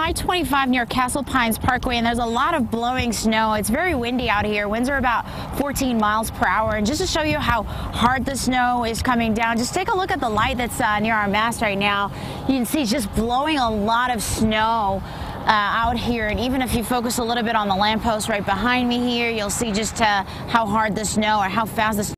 I-25 near Castle Pines Parkway, and there's a lot of blowing snow. It's very windy out here. Winds are about 14 miles per hour. And just to show you how hard the snow is coming down, just take a look at the light that's near our mast right now. You can see it's just blowing a lot of snow out here, and even if you focus a little bit on the lamppost right behind me here, you'll see just how hard the snow or how fast the